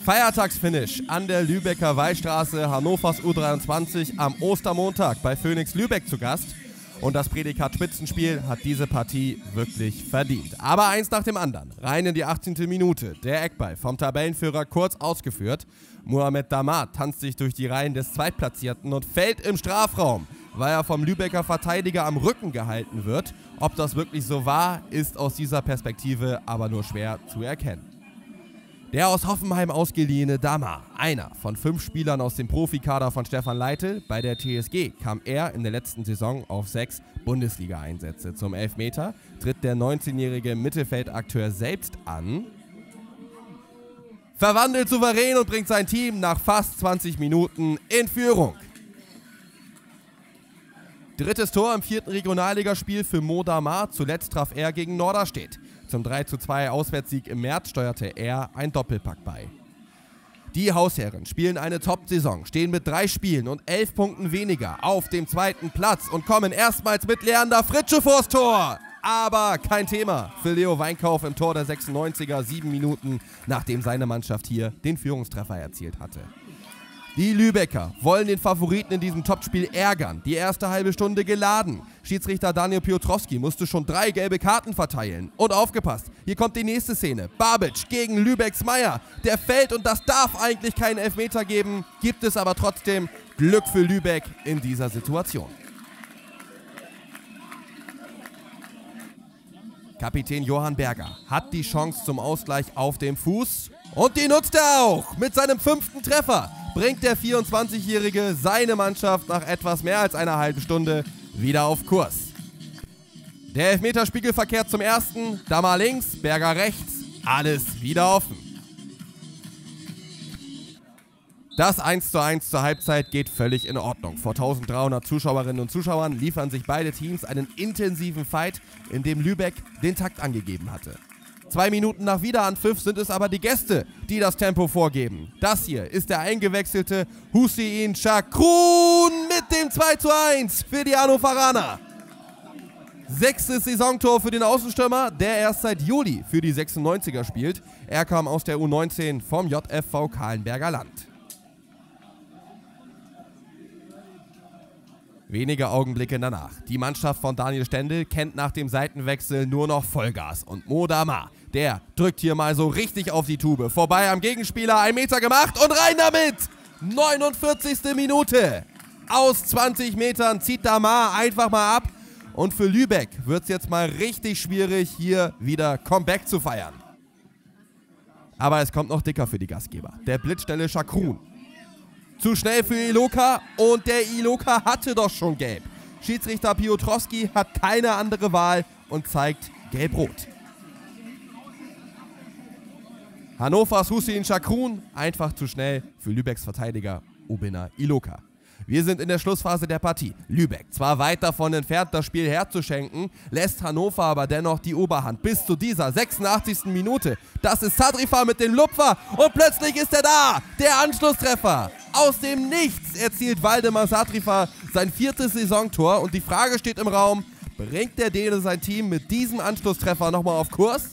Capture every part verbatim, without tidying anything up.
Feiertagsfinish an der Lübecker Wallstraße, Hannovers U dreiundzwanzig am Ostermontag bei Phoenix Lübeck zu Gast. Und das Prädikat Spitzenspiel hat diese Partie wirklich verdient. Aber eins nach dem anderen. Rein in die achtzehnte Minute. Der Eckball vom Tabellenführer kurz ausgeführt. Mohamed Damar tanzt sich durch die Reihen des Zweitplatzierten und fällt im Strafraum, weil er vom Lübecker Verteidiger am Rücken gehalten wird. Ob das wirklich so war, ist aus dieser Perspektive aber nur schwer zu erkennen. Der aus Hoffenheim ausgeliehene Damar, einer von fünf Spielern aus dem Profikader von Stefan Leitl. Bei der T S G kam er in der letzten Saison auf sechs Bundesliga-Einsätze. Zum Elfmeter tritt der neunzehnjährige Mittelfeldakteur selbst an, verwandelt souverän und bringt sein Team nach fast zwanzig Minuten in Führung. Drittes Tor im vierten Regionalligaspiel für Mo Damar. Zuletzt traf er gegen Norderstedt. Zum drei zu zwei Auswärtssieg im März steuerte er ein Doppelpack bei. Die Hausherren spielen eine Top-Saison, stehen mit drei Spielen und elf Punkten weniger auf dem zweiten Platz und kommen erstmals mit Leander Fritsche vors Tor. Aber kein Thema für Leo Weinkauf im Tor der sechsundneunziger, sieben Minuten nachdem seine Mannschaft hier den Führungstreffer erzielt hatte. Die Lübecker wollen den Favoriten in diesem Topspiel ärgern. Die erste halbe Stunde geladen. Schiedsrichter Daniel Piotrowski musste schon drei gelbe Karten verteilen. Und aufgepasst, hier kommt die nächste Szene. Babic gegen Lübecks Meier. Der fällt und das darf eigentlich keinen Elfmeter geben. Gibt es aber trotzdem. Glück für Lübeck in dieser Situation. Kapitän Johann Berger hat die Chance zum Ausgleich auf dem Fuß. Und die nutzt er auch. Mit seinem fünften Treffer bringt der vierundzwanzigjährige seine Mannschaft nach etwas mehr als einer halben Stunde wieder auf Kurs. Der Elfmeterspiegel verkehrt zum ersten. Damar links, Berger rechts. Alles wieder offen. Das eins zu eins zur Halbzeit geht völlig in Ordnung. Vor eintausenddreihundert Zuschauerinnen und Zuschauern liefern sich beide Teams einen intensiven Fight, in dem Lübeck den Takt angegeben hatte. Zwei Minuten nach Wiederanpfiff sind es aber die Gäste, die das Tempo vorgeben. Das hier ist der eingewechselte Hüseyin Şakrun mit dem zwei zu eins für die Hannoveraner. Sechstes Saisontor für den Außenstürmer, der erst seit Juli für die sechsundneunziger spielt. Er kam aus der U neunzehn vom J F V Kahlenberger Land. Wenige Augenblicke danach. Die Mannschaft von Daniel Stendel kennt nach dem Seitenwechsel nur noch Vollgas. Und Mo Damar, der drückt hier mal so richtig auf die Tube. Vorbei am Gegenspieler, ein Meter gemacht und rein damit! neunundvierzigste Minute. Aus zwanzig Metern zieht Damar einfach mal ab. Und für Lübeck wird es jetzt mal richtig schwierig, hier wieder Comeback zu feiern. Aber es kommt noch dicker für die Gastgeber. Der blitzschnelle Şakrun. Zu schnell für Iloka und der Iloka hatte doch schon gelb. Schiedsrichter Piotrowski hat keine andere Wahl und zeigt gelb-rot. Hannovers Hüseyin Şakrun einfach zu schnell für Lübecks Verteidiger Ubina Iloka. Wir sind in der Schlussphase der Partie. Lübeck zwar weit davon entfernt, das Spiel herzuschenken, lässt Hannover aber dennoch die Oberhand bis zu dieser sechsundachtzigsten Minute. Das ist Sadrifa mit dem Lupfer und plötzlich ist er da. Der Anschlusstreffer. Aus dem Nichts erzielt Waldemar Sadrifa sein viertes Saisontor und die Frage steht im Raum, bringt der Däne sein Team mit diesem Anschlusstreffer nochmal auf Kurs?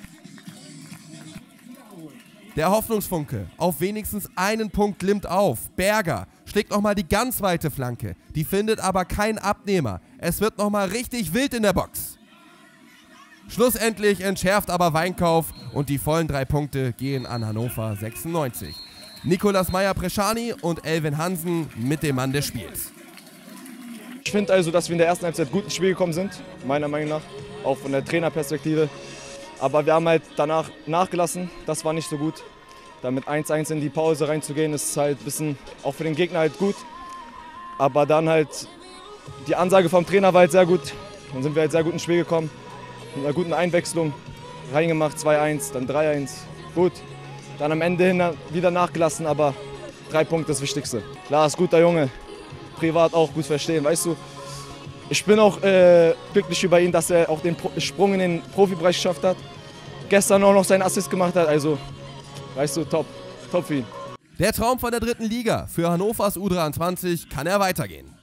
Der Hoffnungsfunke auf wenigstens einen Punkt glimmt auf. Berger schlägt nochmal die ganz weite Flanke. Die findet aber keinen Abnehmer. Es wird nochmal richtig wild in der Box. Schlussendlich entschärft aber Weinkauf und die vollen drei Punkte gehen an Hannover sechsundneunzig. Nicolas Meyer-Preschani und Elvin Hansen mit dem Mann des Spiels. Ich finde also, dass wir in der ersten Halbzeit gut ins Spiel gekommen sind, meiner Meinung nach, auch von der Trainerperspektive. Aber wir haben halt danach nachgelassen, das war nicht so gut. Damit eins eins in die Pause reinzugehen, ist halt ein bisschen auch für den Gegner halt gut. Aber dann halt, die Ansage vom Trainer war halt sehr gut. Dann sind wir halt sehr gut ins Spiel gekommen, mit einer guten Einwechslung, reingemacht, zwei eins, dann drei eins, gut. Dann am Ende hin wieder nachgelassen, aber drei Punkte das Wichtigste. Klar, ist guter Junge, privat auch gut verstehen, weißt du. Ich bin auch äh, glücklich über ihn, dass er auch den Sprung in den Profibereich geschafft hat. Gestern auch noch seinen Assist gemacht hat, also, weißt du, top, top für ihn. Der Traum von der dritten Liga für Hannovers U dreiundzwanzig kann er weitergehen.